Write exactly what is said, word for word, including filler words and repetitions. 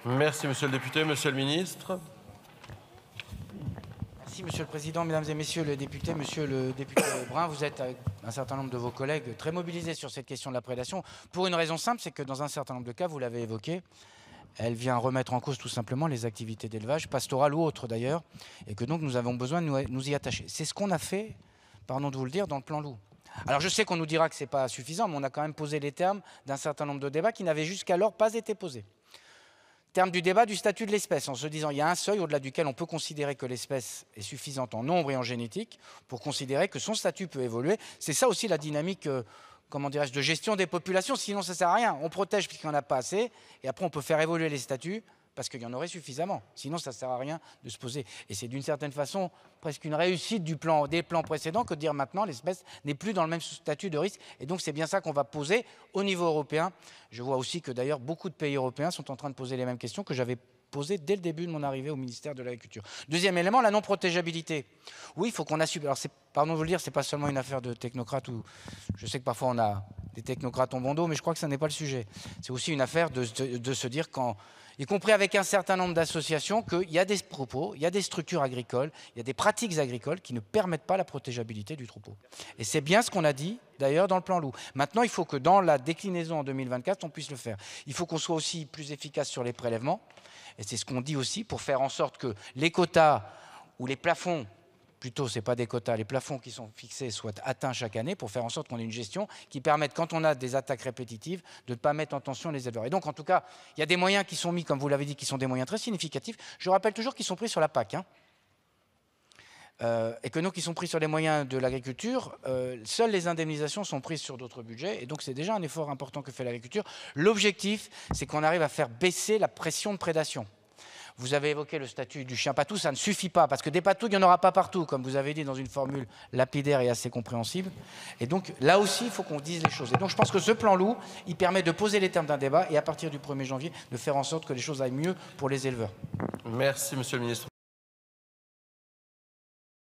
Merci, monsieur le député. Monsieur le ministre. Merci, monsieur le président, mesdames et messieurs les députés. Monsieur le député Brun, vous êtes, avec un certain nombre de vos collègues, très mobilisés sur cette question de la prédation, pour une raison simple, c'est que dans un certain nombre de cas, vous l'avez évoqué, elle vient remettre en cause tout simplement les activités d'élevage, pastorales ou autres d'ailleurs, et que donc nous avons besoin de nous, nous y attacher. C'est ce qu'on a fait, pardon de vous le dire, dans le plan loup. Alors je sais qu'on nous dira que ce n'est pas suffisant, mais on a quand même posé les termes d'un certain nombre de débats qui n'avaient jusqu'alors pas été posés. Terme du débat du statut de l'espèce, en se disant qu'il y a un seuil au-delà duquel on peut considérer que l'espèce est suffisante en nombre et en génétique pour considérer que son statut peut évoluer. C'est ça aussi la dynamique, euh, comment dirais-je, de gestion des populations, sinon ça ne sert à rien. On protège puisqu'il n'y en a pas assez, et après on peut faire évoluer les statuts parce qu'il y en aurait suffisamment. Sinon ça ne sert à rien de se poser. Et c'est d'une certaine façon presque une réussite du plan, des plans précédents que de dire maintenant l'espèce n'est plus dans le même statut de risque. Et donc c'est bien ça qu'on va poser au niveau européen. Je vois aussi que d'ailleurs beaucoup de pays européens sont en train de poser les mêmes questions que j'avais posées dès le début de mon arrivée au ministère de l'Agriculture. Deuxième élément, la non-protégeabilité. Oui, il faut qu'on assume. Alors pardon de vous le dire, ce n'est pas seulement une affaire de technocrates. Ou je sais que parfois on a des technocrates en bon dos, mais je crois que ça n'est pas le sujet. C'est aussi une affaire de, de, de se dire quand... y compris avec un certain nombre d'associations, qu'il y a des propos, il y a des structures agricoles, il y a des pratiques agricoles qui ne permettent pas la protégeabilité du troupeau. Et c'est bien ce qu'on a dit, d'ailleurs, dans le plan loup. Maintenant, il faut que dans la déclinaison en deux mille vingt-quatre, on puisse le faire. Il faut qu'on soit aussi plus efficace sur les prélèvements, et c'est ce qu'on dit aussi, pour faire en sorte que les quotas ou les plafonds, plutôt, ce n'est pas des quotas, les plafonds qui sont fixés soient atteints chaque année pour faire en sorte qu'on ait une gestion qui permette, quand on a des attaques répétitives, de ne pas mettre en tension les éleveurs. Et donc, en tout cas, il y a des moyens qui sont mis, comme vous l'avez dit, qui sont des moyens très significatifs. Je rappelle toujours qu'ils sont pris sur la P A C. Hein. Euh, et que nous, qui sont pris sur les moyens de l'agriculture, euh, seules les indemnisations sont prises sur d'autres budgets. Et donc, c'est déjà un effort important que fait l'agriculture. L'objectif, c'est qu'on arrive à faire baisser la pression de prédation. Vous avez évoqué le statut du chien patou, ça ne suffit pas, parce que des patous, il n'y en aura pas partout, comme vous avez dit dans une formule lapidaire et assez compréhensible. Et donc, là aussi, il faut qu'on dise les choses. Et donc, je pense que ce plan loup, il permet de poser les termes d'un débat et à partir du premier janvier, de faire en sorte que les choses aillent mieux pour les éleveurs. Merci, monsieur le ministre.